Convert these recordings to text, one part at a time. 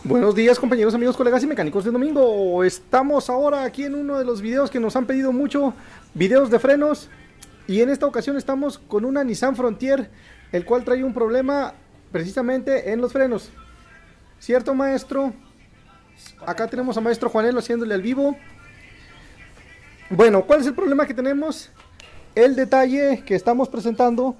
Buenos días, compañeros, amigos, colegas y mecánicos de domingo. Estamos ahora aquí en uno de los videos que nos han pedido mucho, videos de frenos. Y en esta ocasión estamos con una Nissan Frontier, el cual trae un problema precisamente en los frenos. ¿Cierto, maestro? Acá tenemos a maestro Juanelo haciéndole al vivo. Bueno, ¿cuál es el problema que tenemos? El detalle que estamos presentando: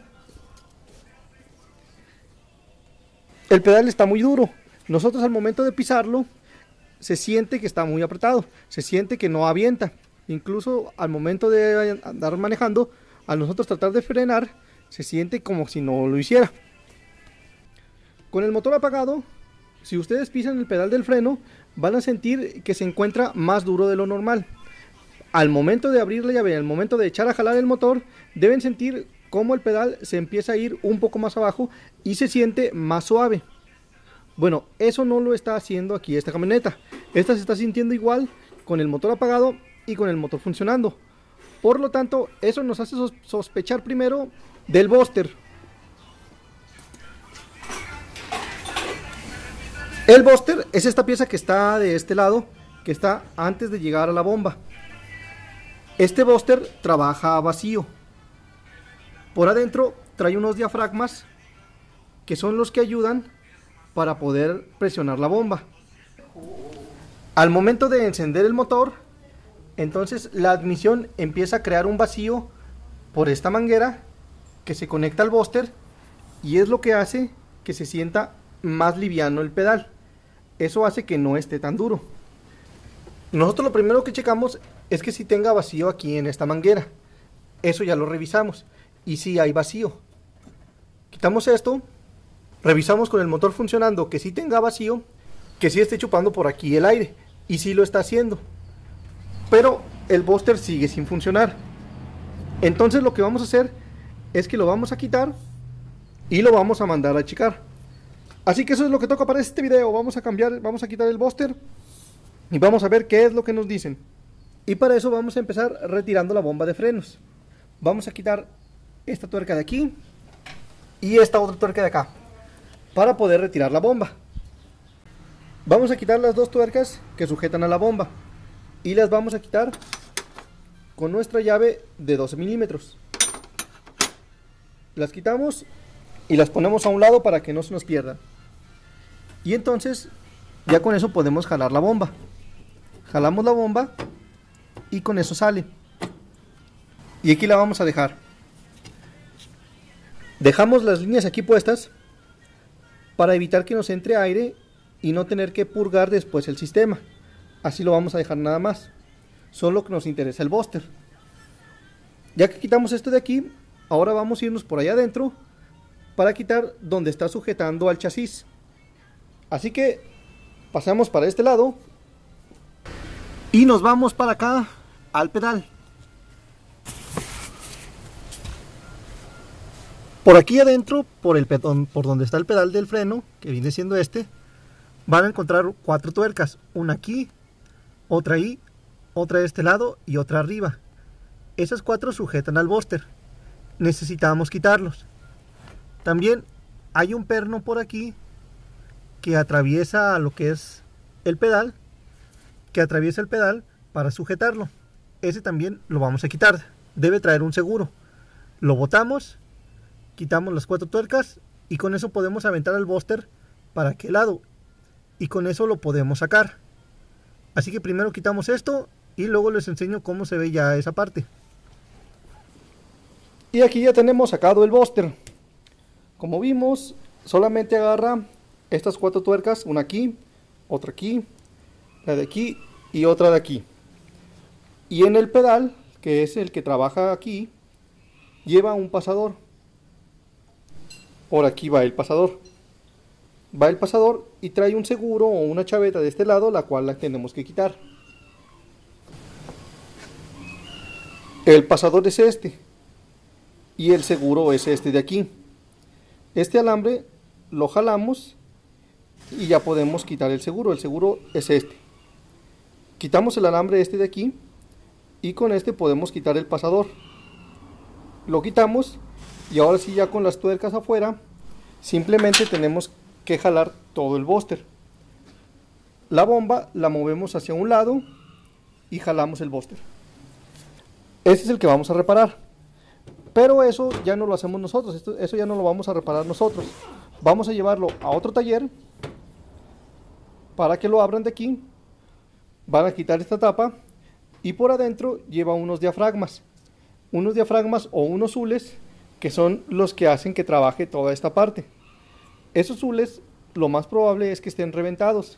el pedal está muy duro. Nosotros al momento de pisarlo se siente que está muy apretado, se siente que no avienta. Incluso al momento de andar manejando, al nosotros tratar de frenar, se siente como si no lo hiciera. Con el motor apagado, si ustedes pisan el pedal del freno, van a sentir que se encuentra más duro de lo normal. Al momento de abrir la llave, al momento de echar a jalar el motor, deben sentir cómo el pedal se empieza a ir un poco más abajo y se siente más suave. Bueno, eso no lo está haciendo aquí esta camioneta. Esta se está sintiendo igual con el motor apagado y con el motor funcionando. Por lo tanto, eso nos hace sospechar primero del booster. El booster es esta pieza que está de este lado, que está antes de llegar a la bomba. Este booster trabaja a vacío. Por adentro trae unos diafragmas que son los que ayudan para poder presionar la bomba. Al momento de encender el motor, entonces la admisión empieza a crear un vacío por esta manguera que se conecta al booster, y es lo que hace que se sienta más liviano el pedal. Eso hace que no esté tan duro. Nosotros lo primero que checamos es que si tenga vacío aquí en esta manguera. Eso ya lo revisamos y si hay vacío. Quitamos esto. Revisamos con el motor funcionando que sí tenga vacío, que sí esté chupando por aquí el aire, y sí lo está haciendo, pero el booster sigue sin funcionar. Entonces lo que vamos a hacer es que lo vamos a quitar y lo vamos a mandar a checar. Así que eso es lo que toca para este video. Vamos a quitar el booster y vamos a ver qué es lo que nos dicen. Y para eso vamos a empezar retirando la bomba de frenos. Vamos a quitar esta tuerca de aquí y esta otra tuerca de acá, para poder retirar la bomba. Vamos a quitar las dos tuercas que sujetan a la bomba y las vamos a quitar con nuestra llave de 12 milímetros. Las quitamos y las ponemos a un lado para que no se nos pierdan. Y entonces ya con eso podemos jalar la bomba. Jalamos la bomba y con eso sale. Y aquí la vamos a dejar. Dejamos las líneas aquí puestas para evitar que nos entre aire y no tener que purgar después el sistema. Así lo vamos a dejar nada más. Solo que nos interesa el booster. Ya que quitamos esto de aquí, ahora vamos a irnos por allá adentro para quitar donde está sujetando al chasis. Así que pasamos para este lado y nos vamos para acá al pedal. Por aquí adentro, por donde está el pedal del freno, que viene siendo este, van a encontrar 4 tuercas. Una aquí, otra ahí, otra de este lado y otra arriba. Esas 4 sujetan al booster. Necesitamos quitarlos. También hay un perno por aquí que atraviesa lo que es el pedal, para sujetarlo. Ese también lo vamos a quitar. Debe traer un seguro. Lo botamos. Quitamos las 4 tuercas y con eso podemos aventar el booster para aquel lado y con eso lo podemos sacar. Así que primero quitamos esto y luego les enseño cómo se ve ya esa parte. Y aquí ya tenemos sacado el booster. Como vimos, solamente agarra estas 4 tuercas, una aquí, otra aquí, la de aquí y otra de aquí. Y en el pedal, que es el que trabaja aquí, lleva un pasador. Por aquí va el pasador. Va el pasador y trae un seguro o una chaveta de este lado, la cual la tenemos que quitar. El pasador es este y el seguro es este de aquí. Este alambre lo jalamos y ya podemos quitar el seguro. El seguro es este. Quitamos el alambre este de aquí y con este podemos quitar el pasador. Lo quitamos. Y ahora sí, ya con las tuercas afuera, simplemente tenemos que jalar todo el booster. la bomba la movemos hacia un lado y jalamos el búster. Este es el que vamos a reparar, pero eso ya no lo hacemos nosotros, eso ya no lo vamos a reparar nosotros. Vamos a llevarlo a otro taller para que lo abran de aquí. Van a quitar esta tapa y por adentro lleva unos diafragmas o unos zules, que son los que hacen que trabaje toda esta parte. Esos zules lo más probable es que estén reventados,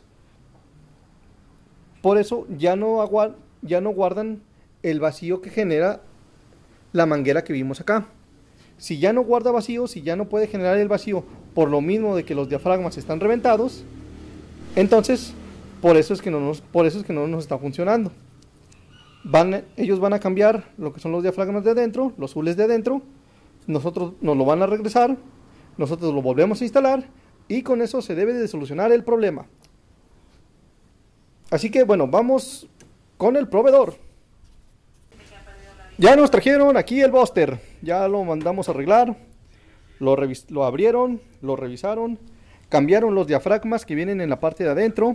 por eso ya no guardan el vacío que genera la manguera que vimos acá. Si ya no guarda vacío, si ya no puede generar el vacío por lo mismo de que los diafragmas están reventados, entonces por eso es que no nos está funcionando. Ellos van a cambiar lo que son los diafragmas de adentro, los zules de adentro, nosotros nos lo van a regresar, nosotros lo volvemos a instalar y con eso se debe de solucionar el problema. Así que bueno, vamos con el proveedor. Ya nos trajeron aquí el búster, ya lo mandamos a arreglar, lo abrieron, lo revisaron, cambiaron los diafragmas que vienen en la parte de adentro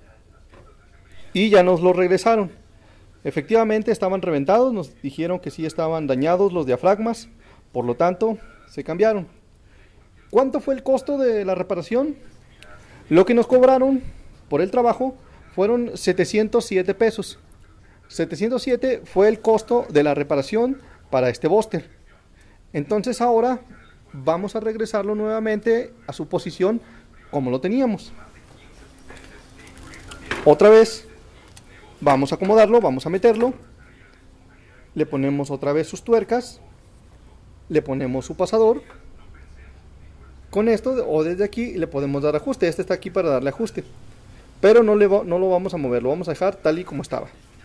y ya nos lo regresaron. Efectivamente estaban reventados, nos dijeron que sí estaban dañados los diafragmas, por lo tanto se cambiaron. ¿Cuánto fue el costo de la reparación? Lo que nos cobraron por el trabajo fueron 707 pesos. 707 fue el costo de la reparación para este búster. Entonces ahora vamos a regresarlo nuevamente a su posición como lo teníamos. Otra vez vamos a acomodarlo, vamos a meterlo, le ponemos otra vez sus tuercas, le ponemos su pasador. Con esto o desde aquí le podemos dar ajuste. Este está aquí para darle ajuste, pero no lo vamos a mover, lo vamos a dejar tal y como estaba.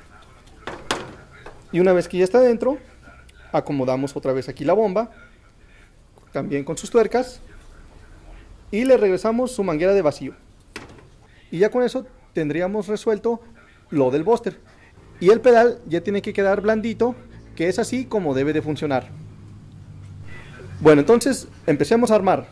Y una vez que ya está dentro, acomodamos otra vez aquí la bomba, también con sus tuercas, y le regresamos su manguera de vacío. Y ya con eso tendríamos resuelto lo del búster. Y el pedal ya tiene que quedar blandito, que es así como debe de funcionar. Bueno, entonces empecemos a armar.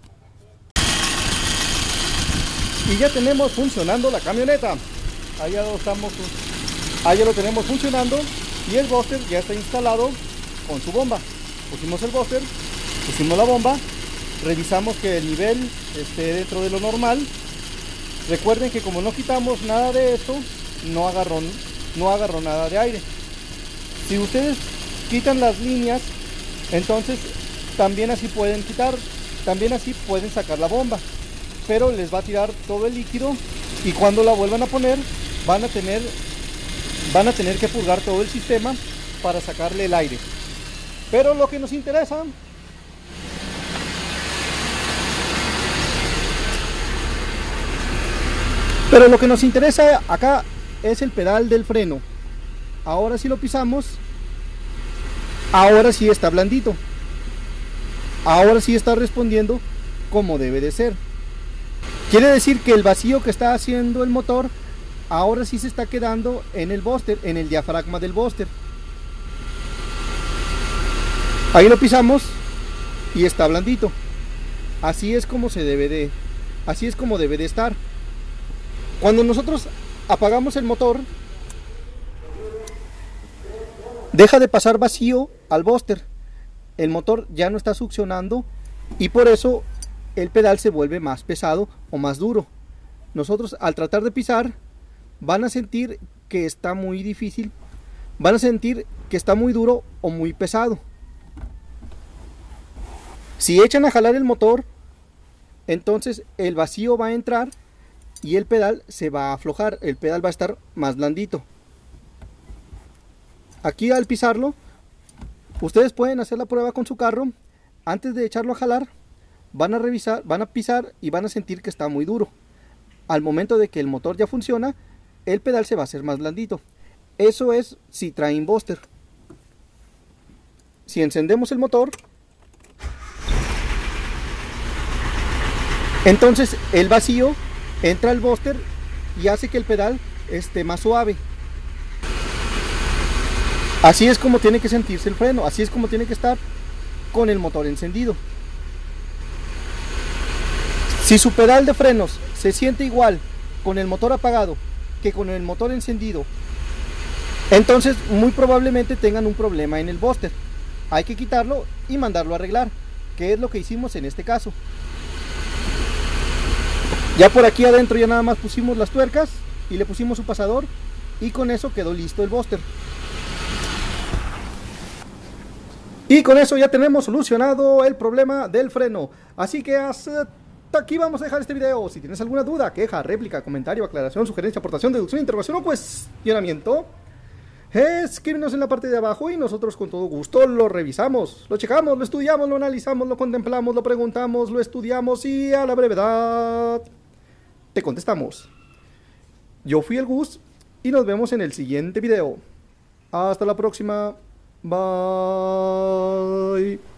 Y ya tenemos funcionando la camioneta. Ahí ya lo tenemos funcionando. Y el búster ya está instalado con su bomba. Pusimos el búster, pusimos la bomba, revisamos que el nivel esté dentro de lo normal. Recuerden que como no quitamos nada de esto, no agarró nada de aire. Si ustedes quitan las líneas, entonces también así pueden sacar la bomba, pero les va a tirar todo el líquido y cuando la vuelvan a poner van a tener que purgar todo el sistema para sacarle el aire. Pero lo que nos interesa acá es el pedal del freno. Ahora si lo pisamos, ahora sí está blandito, ahora sí está respondiendo como debe de ser. Quiere decir que el vacío que está haciendo el motor ahora sí se está quedando en el búster, en el diafragma del búster. Ahí lo pisamos y está blandito. Así es como debe de estar. Cuando nosotros apagamos el motor, deja de pasar vacío al búster. El motor ya no está succionando y por eso el pedal se vuelve más pesado o más duro. Nosotros al tratar de pisar van a sentir que está muy difícil, van a sentir que está muy duro o muy pesado. Si echan a jalar el motor, entonces el vacío va a entrar y el pedal se va a aflojar, el pedal va a estar más blandito. Aquí al pisarlo, ustedes pueden hacer la prueba con su carro. Antes de echarlo a jalar, van a revisar, van a pisar y van a sentir que está muy duro. Al momento de que el motor ya funciona, el pedal se va a hacer más blandito. Eso es si traen búster. Si encendemos el motor, entonces el vacío entra al búster y hace que el pedal esté más suave. Así es como tiene que sentirse el freno, así es como tiene que estar con el motor encendido. Si su pedal de frenos se siente igual con el motor apagado que con el motor encendido, entonces muy probablemente tengan un problema en el booster. Hay que quitarlo y mandarlo a arreglar, que es lo que hicimos en este caso. Ya por aquí adentro ya nada más pusimos las tuercas y le pusimos su pasador, y con eso quedó listo el booster. Y con eso ya tenemos solucionado el problema del freno. Así que hasta aquí vamos a dejar este video. Si tienes alguna duda, queja, réplica, comentario, aclaración, sugerencia, aportación, deducción, interrogación o cuestionamiento, escríbenos en la parte de abajo y nosotros con todo gusto lo revisamos, lo checamos, lo estudiamos, lo analizamos, lo contemplamos, lo preguntamos, lo estudiamos y a la brevedad te contestamos. Yo fui el Gus y nos vemos en el siguiente video. Hasta la próxima. Bye.